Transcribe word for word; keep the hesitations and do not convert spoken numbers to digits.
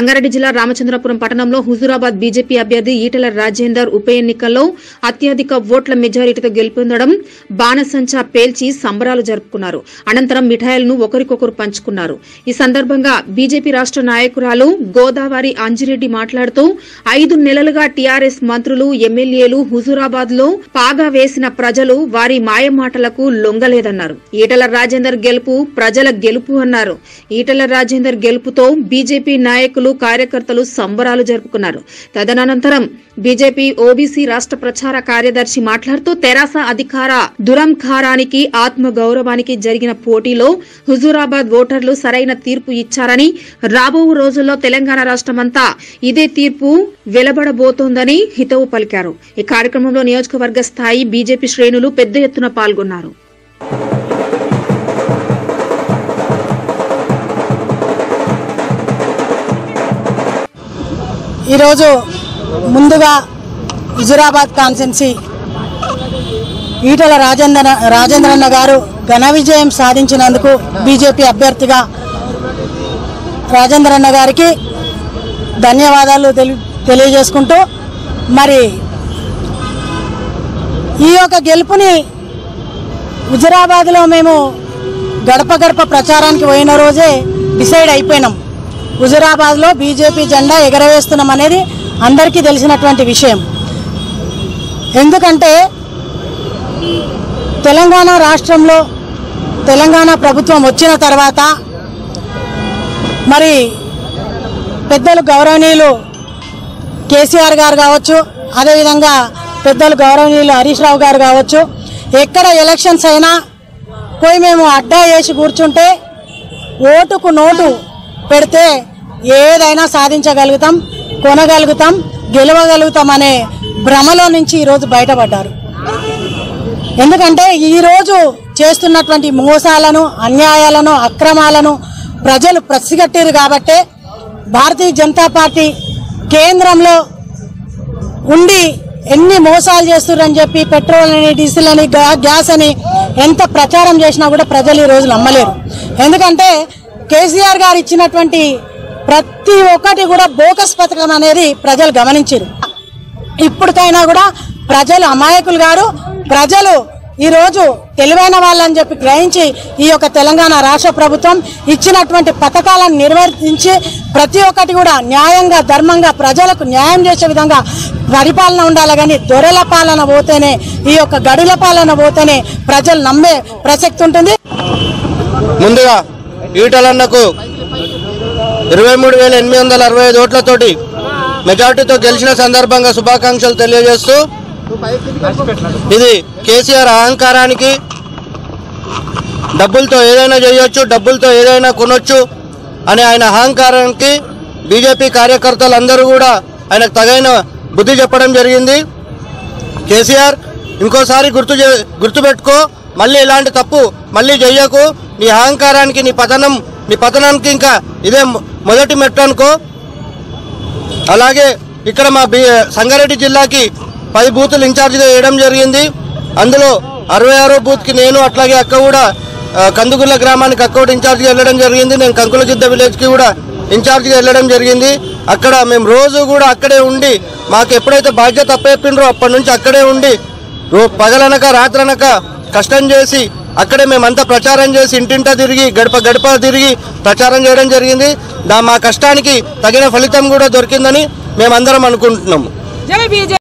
సంగారెడ్డి జిల్లా రామచంద్రపురం పట్టణంలో హుజూరాబాద్ బీజేపీ అభ్యర్థి ఈటెల రాజేందర్ ఉప ఎన్నికల్లో అత్యధిక ఓట్ల మెజారిటీతో గెలుపొందడం బాణసంచా పేల్చి సంబరాలు జరుపుకున్నారు. అనంతరం మిఠాయిలను ఒకరికొకరు పంచుకున్నారు. ఈ సందర్భంగా బీజేపీ రాష్ట నాయకురాలు గోదావరి అంజిరెడ్డి మాట్లాడుతూ ఐదు నెలలుగా టీఆర్ఎస్ మంత్రులు ఎమ్మెల్యేలు హుజూరాబాద్ లో పాగా వేసిన ప్రజలు వారి మాయమాటలకు లొంగలేదన్నారు. ఈటెల రాజేందర్ గెలుపు ప్రజల గెలుపు అన్నారు. ఈటెల రాజేందర్ గెలుపుతో బీజేపీ నాయకులు కార్యకర్తలు సంబరాలు జరుపుకున్నారు. తదనంతరం బీజేపీ ఓబీసీ రాష్ట ప్రచార కార్యదర్శి మాట్లాడుతూ తెరాస అధికార దురంకారానికి ఆత్మ గౌరవానికి జరిగిన పోటీలో హుజూరాబాద్ ఓటర్లు సరైన తీర్పు ఇచ్చారని, రాబో రోజుల్లో తెలంగాణ రాష్టమంతా ఇదే తీర్పు వెలువడబోతోందని హితవు పలికారు. ఈ కార్యక్రమంలో నియోజకవర్గ స్థాయి బీజేపీ శ్రేణులు పెద్ద ఎత్తున పాల్గొన్నారు. ఈరోజు ముందుగా హుజూరాబాద్ కాన్స్టిట్యున్సీ ఈటెల రాజేంద్ర రాజేంద్రన్న గారు ఘన విజయం సాధించినందుకు బీజేపీ అభ్యర్థిగా రాజేంద్రన్న గారికి ధన్యవాదాలు తెలియజేసుకుంటూ, మరి ఈ యొక్క గెలుపుని హుజూరాబాద్లో మేము గడప గడప ప్రచారానికి పోయిన రోజే డిసైడ్ అయిపోయినాం. హుజూరాబాద్లో బీజేపీ జెండా ఎగరవేస్తున్నాం అనేది అందరికీ తెలిసినటువంటి విషయం. ఎందుకంటే తెలంగాణ రాష్ట్రంలో తెలంగాణ ప్రభుత్వం వచ్చిన తర్వాత మరి పెద్దలు గౌరవనీయులు కేసీఆర్ గారు కావచ్చు, అదేవిధంగా పెద్దలు గౌరవనీయులు హరీష్ రావు గారు కావచ్చు, ఎక్కడ ఎలక్షన్స్ అయినా పోయి మేము అడ్డా వేసి కూర్చుంటే ఓటుకు నోటు పెడితే ఏదైనా సాధించగలుగుతాం, కొనగలుగుతాం, గెలవగలుగుతాం అనే భ్రమలో నుంచి ఈరోజు బయటపడ్డారు. ఎందుకంటే ఈరోజు చేస్తున్నటువంటి మోసాలను, అన్యాయాలను, అక్రమాలను ప్రజలు పసిగట్టారు. కాబట్టే భారతీయ జనతా పార్టీ కేంద్రంలో ఉండి ఎన్ని మోసాలు చేస్తున్నారని చెప్పి పెట్రోల్ అని, డీజిల్ అని, గ్యాస్ అని ఎంత ప్రచారం చేసినా కూడా ప్రజలు ఈరోజు నమ్మలేరు. ఎందుకంటే కేసీఆర్ గారు ఇచ్చినటువంటి ప్రతి ఒక్కటి కూడా బోకస్ పథకం అనేది ప్రజలు గమనించారు. ఇప్పటికైనా కూడా ప్రజలు అమాయకులు గారు, ప్రజలు ఈరోజు తెలివైన వాళ్ళని చెప్పి గ్రహించి ఈ యొక్క తెలంగాణ రాష్ట్ర ప్రభుత్వం ఇచ్చినటువంటి పథకాలను నిర్వర్తించి ప్రతి ఒక్కటి కూడా న్యాయంగా, ధర్మంగా ప్రజలకు న్యాయం చేసే విధంగా పరిపాలన ఉండాలి. కానీ దొరల పాలన పోతేనే, ఈ యొక్క గడుల పాలన పోతేనే ప్రజలు నమ్మే ప్రసక్తి ఉంటుంది. ముందుగా ఈటలన్నకు ఇరవై మూడు వేల ఎనిమిది వందల అరవై ఐదు ఓట్లతోటి మెజార్టీతో గెలిచిన సందర్భంగా శుభాకాంక్షలు తెలియజేస్తూ, ఇది కేసీఆర్ అహంకారానికి, డబ్బులతో ఏదైనా చేయొచ్చు, డబ్బులతో ఏదైనా కొనొచ్చు అనే ఆయన అహంకారానికి బీజేపీ కార్యకర్తలు అందరూ కూడా ఆయనకు తగిన బుద్ధి చెప్పడం జరిగింది. కేసీఆర్ ఇంకోసారి గుర్తు గుర్తుపెట్టుకో, మళ్ళీ ఇలాంటి తప్పు మళ్ళీ చెయ్యకు, నీ అహంకారానికి, నీ పతనం నీ పతనానికి ఇంకా ఇదే మొదటి మెట్టు అనుకో. అలాగే ఇక్కడ మా బి సంగారెడ్డి జిల్లాకి పది బూతులు ఇన్ఛార్జిగా వేయడం జరిగింది. అందులో అరవై ఆరో బూత్కి నేను, అట్లాగే అక్క కూడా కందుగుల్ల గ్రామానికి అక్క కూడా ఇన్ఛార్జిగా వెళ్ళడం జరిగింది. నేను కంకులగిద్ద విలేజ్కి కూడా ఇన్ఛార్జిగా వెళ్ళడం జరిగింది. అక్కడ మేము రోజు కూడా అక్కడే ఉండి, మాకు ఎప్పుడైతే బాధ్యత అప్పచెప్పిండ్రో అప్పటి నుంచి అక్కడే ఉండి రో పగలనక రాత్రనక కష్టం చేసి అక్కడే మేమంతా ప్రచారం చేసి ఇంటింటా తిరిగి గడప గడప తిరిగి ప్రచారం చేయడం జరిగింది. దా మా కష్టానికి తగిన ఫలితం కూడా దొరికిందని మేమందరం అనుకుంటున్నాము.